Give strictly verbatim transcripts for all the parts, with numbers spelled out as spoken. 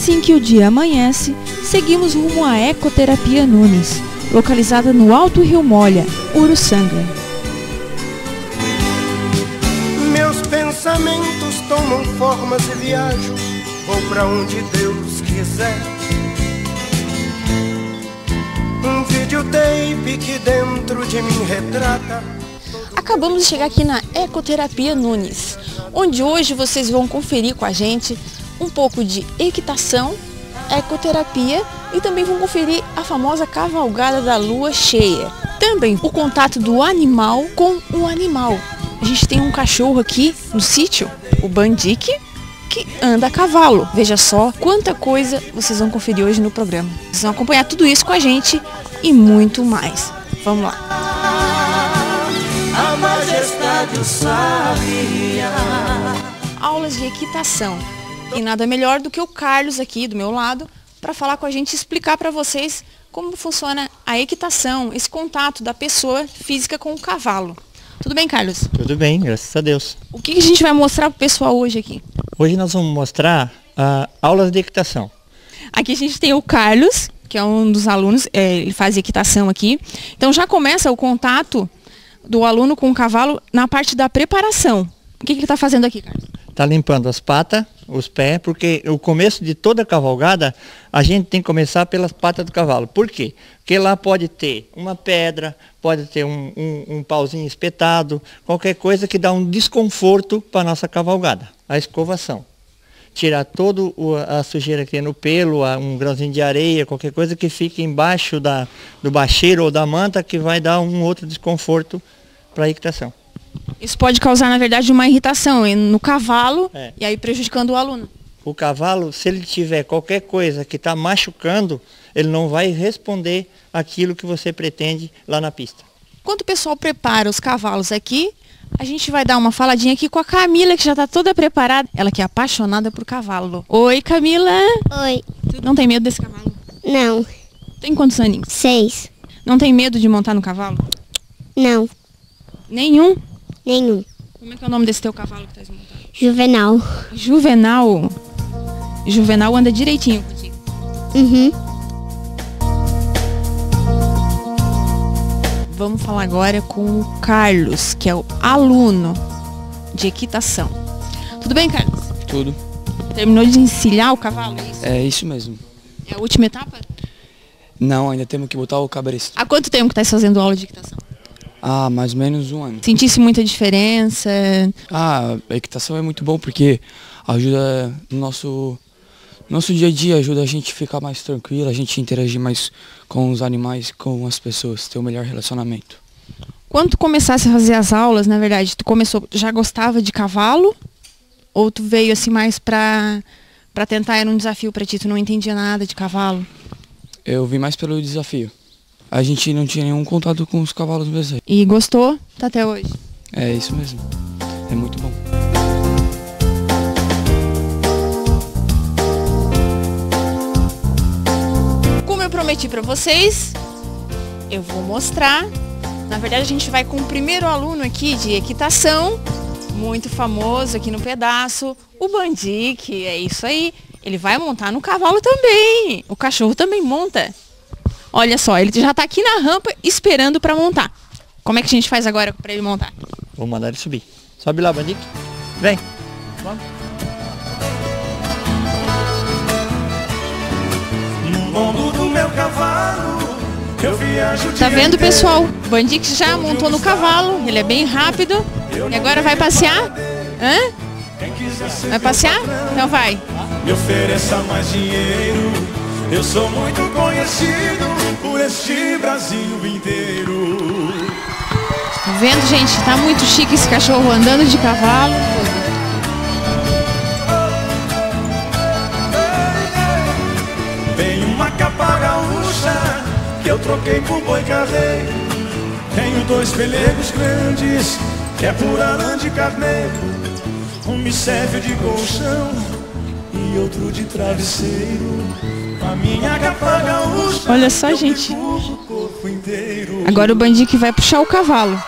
assim que o dia amanhece, seguimos rumo à Ecoterapia Nunes, localizada no Alto Rio Molha, Uruçanga. Meus pensamentos tomam formas e viajo, vou pra onde Deus quiser. Um videotape que dentro de mim retrata. Acabamos de chegar aqui na Ecoterapia Nunes, onde hoje vocês vão conferir com a gente um pouco de equitação, ecoterapia e também vão conferir a famosa cavalgada da lua cheia. Também o contato do animal com o animal. A gente tem um cachorro aqui no sítio, o Bandique, que anda a cavalo. Veja só quanta coisa vocês vão conferir hoje no programa. Vocês vão acompanhar tudo isso com a gente e muito mais. Vamos lá. A majestade o sabia. Aulas de equitação. E nada melhor do que o Carlos aqui do meu lado para falar com a gente e explicar para vocês como funciona a equitação, esse contato da pessoa física com o cavalo. Tudo bem, Carlos? Tudo bem, graças a Deus. O que a gente vai mostrar para o pessoal hoje aqui? Hoje nós vamos mostrar uh, aulas de equitação. Aqui a gente tem o Carlos, que é um dos alunos, é, ele faz equitação aqui. Então já começa o contato do aluno com o cavalo na parte da preparação. O que, que ele está fazendo aqui, Carlos? Está limpando as patas, os pés, porque o começo de toda a cavalgada, a gente tem que começar pelas patas do cavalo. Por quê? Porque lá pode ter uma pedra, pode ter um, um, um pauzinho espetado, qualquer coisa que dá um desconforto para a nossa cavalgada. A escovação. Tirar toda a sujeira que tem no pelo, um grãozinho de areia, qualquer coisa que fique embaixo da, do bacheiro ou da manta, que vai dar um outro desconforto para a equitação. Isso pode causar, na verdade, uma irritação no cavalo, é. E aí prejudicando o aluno. O cavalo, se ele tiver qualquer coisa que está machucando, ele não vai responder aquilo que você pretende lá na pista. Enquanto o pessoal prepara os cavalos aqui, a gente vai dar uma faladinha aqui com a Camila, que já está toda preparada. Ela que é apaixonada por cavalo. Oi, Camila. Oi. Tu não tem medo desse cavalo? Não. Tem quantos aninhos? Seis. Não tem medo de montar no cavalo? Não. Nenhum? Nenhum. Como é que é o nome desse teu cavalo que tá desmontado? Juvenal. Juvenal. Juvenal anda direitinho contigo. Uhum. Vamos falar agora com o Carlos, que é o aluno de equitação. Tudo bem, Carlos? Tudo. Terminou de encilhar o cavalo, é isso? É isso mesmo. É a última etapa? Não, ainda temos que botar o cabresto. Há quanto tempo que está fazendo aula de equitação? Ah, mais ou menos um ano. Sentisse muita diferença? Ah, a equitação é muito bom porque ajuda no nosso, nosso dia a dia, ajuda a gente a ficar mais tranquilo, a gente interagir mais com os animais, com as pessoas, ter um melhor relacionamento. Quando tu começasse a fazer as aulas, na verdade, tu começou, já gostava de cavalo? Ou tu veio assim mais pra, pra tentar, era um desafio pra ti, tu não entendia nada de cavalo? Eu vim mais pelo desafio. A gente não tinha nenhum contato com os cavalos mesmo. E gostou? Tá até hoje? É isso mesmo. É muito bom. Como eu prometi pra vocês, eu vou mostrar. Na verdade, a gente vai com o primeiro aluno aqui de equitação, muito famoso aqui no pedaço, o Bandique, é isso aí. Ele vai montar no cavalo também. O cachorro também monta. Olha só, ele já tá aqui na rampa esperando para montar. Como é que a gente faz agora para ele montar? Vou mandar ele subir. Sobe lá, Bandique. Vem. Vamos. No lombo do meu cavalo, eu viajo. Tá vendo, pessoal? O Bandique já montou no cavalo. Ele é bem rápido. E agora vai passear? Hã? Vai passear? Então vai. Me ofereça mais dinheiro. Eu sou muito conhecido por este Brasil inteiro. Tá vendo, gente? Tá muito chique esse cachorro andando de cavalo. Tem uma capa gaúcha que eu troquei por boi carneiro. Tenho dois pelegos grandes que é pura lã de carneiro. Um me serve de colchão e outro de travesseiro. A minha capa gaúcha. Olha só, gente. Agora o Bandique vai puxar o cavalo.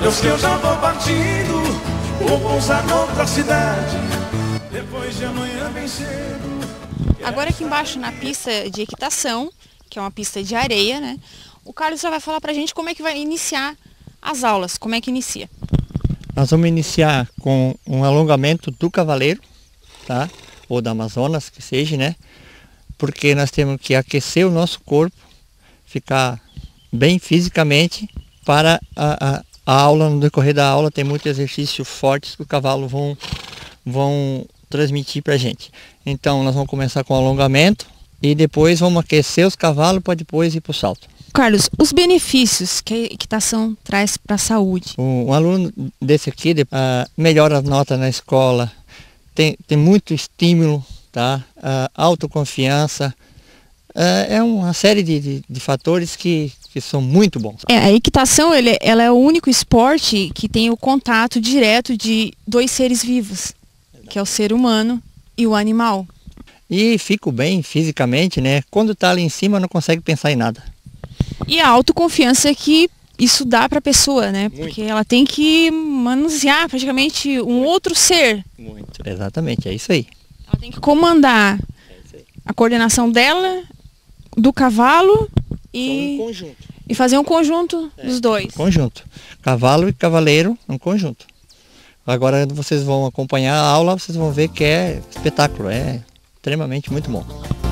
Adeus que eu já vou partindo, vou pousar noutra cidade, depois de amanhã bem cedo. Agora aqui embaixo na pista de equitação, que é uma pista de areia, né? O Carlos já vai falar pra gente como é que vai iniciar as aulas, como é que inicia. Nós vamos iniciar com um alongamento do cavaleiro, tá? Ou da Amazonas, que seja, né? Porque nós temos que aquecer o nosso corpo, ficar bem fisicamente para a, a, a aula, no decorrer da aula tem muitos exercícios fortes que o cavalo vão, vão transmitir pra gente. Então nós vamos começar com alongamento e depois vamos aquecer os cavalos para depois ir para o salto. Carlos, os benefícios que a equitação traz para a saúde? Um, um aluno desse aqui uh, melhora a nota na escola, tem, tem muito estímulo, tá? Uh, autoconfiança, uh, é uma série de, de, de fatores que, que são muito bons. É, a equitação ele, ela é o único esporte que tem o contato direto de dois seres vivos, que é o ser humano e o animal. E fico bem fisicamente, né? Quando está ali em cima não consegue pensar em nada. E a autoconfiança que isso dá para a pessoa, né? Muito. Porque ela tem que manusear praticamente um Muito. outro ser. Muito, exatamente, é isso aí. Ela tem que comandar é a coordenação dela, do cavalo e, um conjunto. e fazer um conjunto é. dos dois. Conjunto. Cavalo e cavaleiro, um conjunto. Agora vocês vão acompanhar a aula, vocês vão ver que é espetáculo, é extremamente muito bom.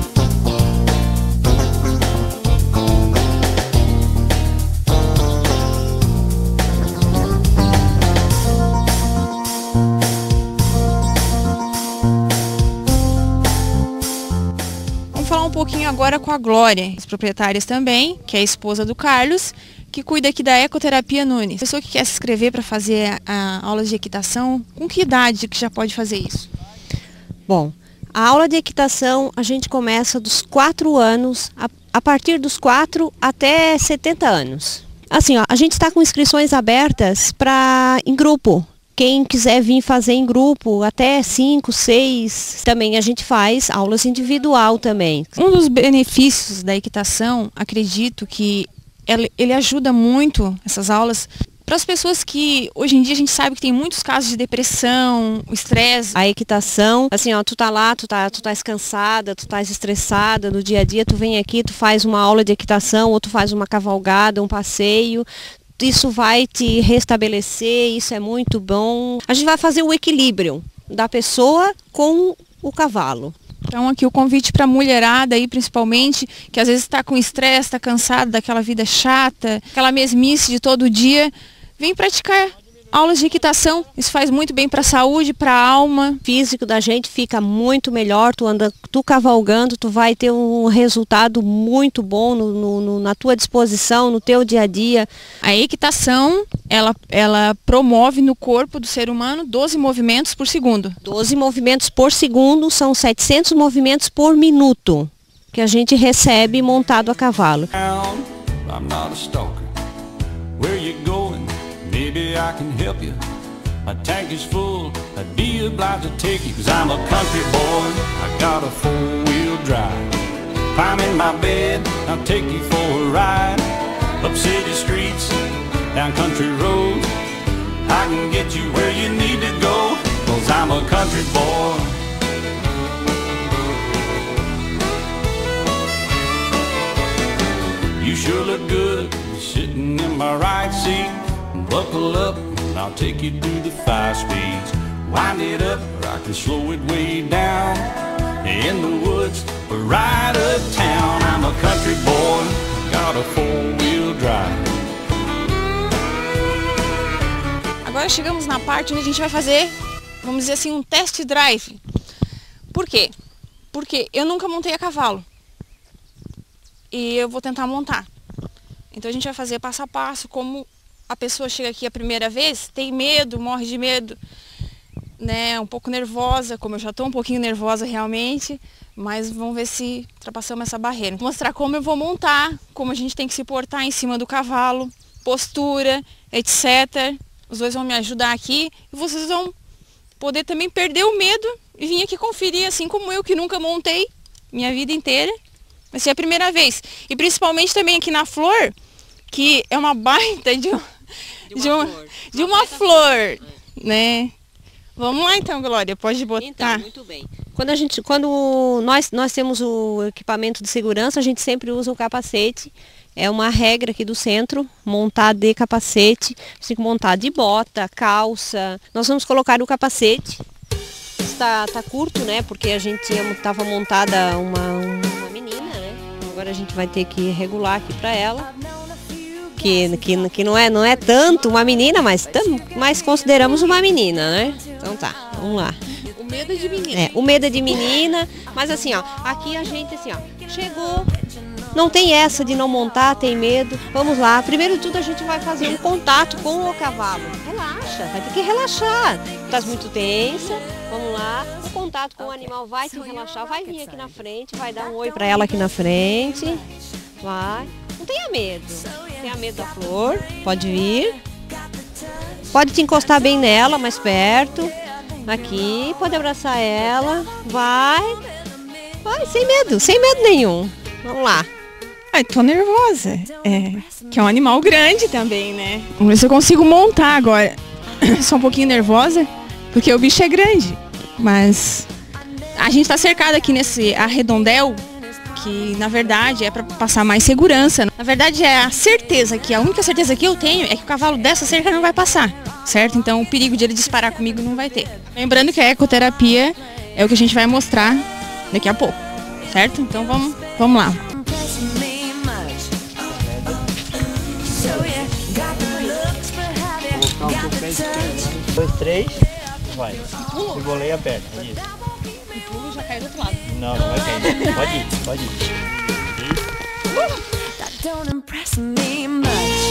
Um pouquinho agora com a Glória, as proprietárias também, que é a esposa do Carlos, que cuida aqui da Ecoterapia Nunes. Pessoa que quer se inscrever para fazer a, a aula de equitação, com que idade que já pode fazer isso? Bom, a aula de equitação a gente começa dos quatro anos, a, a partir dos quatro até setenta anos. Assim, ó, a gente está com inscrições abertas para em grupo. Quem quiser vir fazer em grupo, até cinco, seis, também a gente faz aulas individual também. Um dos benefícios da equitação, acredito que ele, ele ajuda muito, essas aulas, para as pessoas que hoje em dia a gente sabe que tem muitos casos de depressão, o estresse. A equitação, assim, ó, tu tá lá, tu tá, tu tá cansada, tu tá estressada no dia a dia, tu vem aqui, tu faz uma aula de equitação, ou tu faz uma cavalgada, um passeio. Isso vai te restabelecer, isso é muito bom. A gente vai fazer o equilíbrio da pessoa com o cavalo. Então aqui o convite para a mulherada aí principalmente, que às vezes está com estresse, está cansada daquela vida chata, aquela mesmice de todo dia, vem praticar aulas de equitação. Isso faz muito bem para a saúde, para a alma. O físico da gente fica muito melhor, tu anda, tu cavalgando, tu vai ter um resultado muito bom no, no, no, na tua disposição, no teu dia a dia. A equitação, ela, ela promove no corpo do ser humano doze movimentos por segundo. doze movimentos por segundo, são setecentos movimentos por minuto que a gente recebe montado a cavalo. Maybe I can help you. My tank is full, I'd be obliged to take you, cause I'm a country boy, I got a four-wheel drive. Climb in my bed, I'll take you for a ride. Up city streets, down country roads, I can get you where you need to go, cause I'm a country boy. You sure look good, sitting in my right seat. Buckle up, and I'll take you through the five speeds. Wind it up, or I can slow it way down. In the woods, or right uptown. I'm a country boy, got a four-wheel drive. Agora chegamos na parte onde a gente vai fazer, vamos dizer assim, um test drive. Por quê? Porque eu nunca montei a cavalo. E eu vou tentar montar. Então a gente vai fazer passo a passo, como a pessoa chega aqui a primeira vez, tem medo, morre de medo, né, um pouco nervosa, como eu já estou um pouquinho nervosa realmente, mas vamos ver se ultrapassamos essa barreira. Vou mostrar como eu vou montar, como a gente tem que se portar em cima do cavalo, postura, etcétera. Os dois vão me ajudar aqui e vocês vão poder também perder o medo e vir aqui conferir, assim como eu que nunca montei minha vida inteira. Vai ser a primeira vez. E principalmente também aqui na Flor, que é uma baita de, de uma, de uma flor, né? Vamos lá então, Glória, pode botar. Então, muito bem. Quando, a gente, quando nós, nós temos o equipamento de segurança, a gente sempre usa o capacete. É uma regra aqui do centro, montar de capacete. Você tem que montar de bota, calça. Nós vamos colocar o capacete. Está tá curto, né? Porque a gente estava montada uma, uma menina, né? Agora a gente vai ter que regular aqui para ela. Que, que, que não, é, não é tanto uma menina, mas, tam, mas consideramos uma menina, né? Então tá, vamos lá. O medo é de menina. É, o medo é de menina, mas assim, ó, aqui a gente assim, ó, chegou, não tem essa de não montar, tem medo. Vamos lá, primeiro de tudo a gente vai fazer um contato com o cavalo. Relaxa, vai ter que relaxar. Tá muito tensa, vamos lá. O contato com o animal vai te relaxar, vai vir aqui na frente, vai dar um oi pra ela aqui na frente. Vai. Não tenha medo. Tenha medo da flor. Pode vir. Pode te encostar bem nela, mais perto. Aqui, pode abraçar ela. Vai. Vai, sem medo, sem medo nenhum. Vamos lá. Ai, tô nervosa. É, que é um animal grande também, né? Vamos ver se eu consigo montar agora. Só um pouquinho nervosa, porque o bicho é grande. Mas a gente tá cercado aqui nesse arredondel, que na verdade é para passar mais segurança. Na verdade é a certeza, que a única certeza que eu tenho é que o cavalo dessa cerca não vai passar, certo? Então o perigo de ele disparar comigo não vai ter. Lembrando que a ecoterapia é o que a gente vai mostrar daqui a pouco, certo? Então vamos, vamos lá. Um, dois, três, vai. Embolei a perna, isso. O pulo já caiu do outro lado. Não, não vai cair. Pode ir, pode ir. That don't impress me much.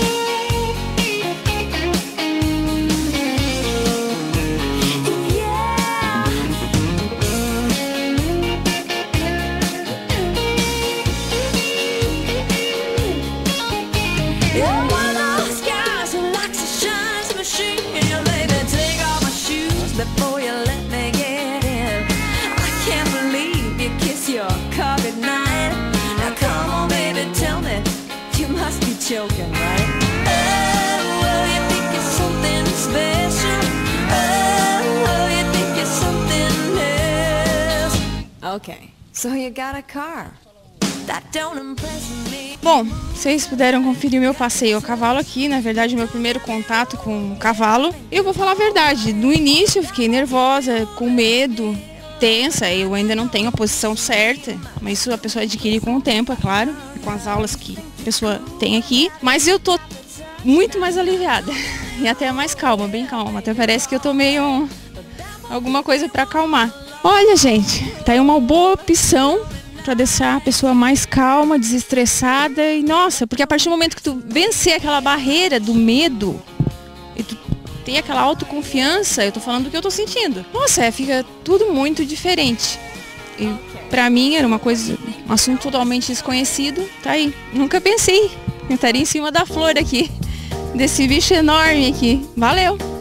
Before you let me get in, I can't believe you kiss your car goodnight. Now come on baby, tell me, you must be joking, right? Oh, well, you think you're something special. Oh, well, you think you're something else. Okay, so you got a car. That don't impress me. Bom, vocês puderam conferir o meu passeio a cavalo aqui, na verdade o meu primeiro contato com o cavalo. Eu vou falar a verdade, no início eu fiquei nervosa, com medo, tensa, eu ainda não tenho a posição certa, mas isso a pessoa adquire com o tempo, é claro, com as aulas que a pessoa tem aqui. Mas eu tô muito mais aliviada e até mais calma, bem calma, até parece que eu tomei um, alguma coisa para acalmar. Olha gente, tá aí uma boa opção para deixar a pessoa mais calma, desestressada e nossa, porque a partir do momento que tu vencer aquela barreira do medo e tu tem aquela autoconfiança, eu tô falando do que eu tô sentindo. Nossa, é, fica tudo muito diferente. E pra mim era uma coisa, um assunto totalmente desconhecido, tá aí. Nunca pensei, eu estaria em cima da flor aqui, desse bicho enorme aqui. Valeu!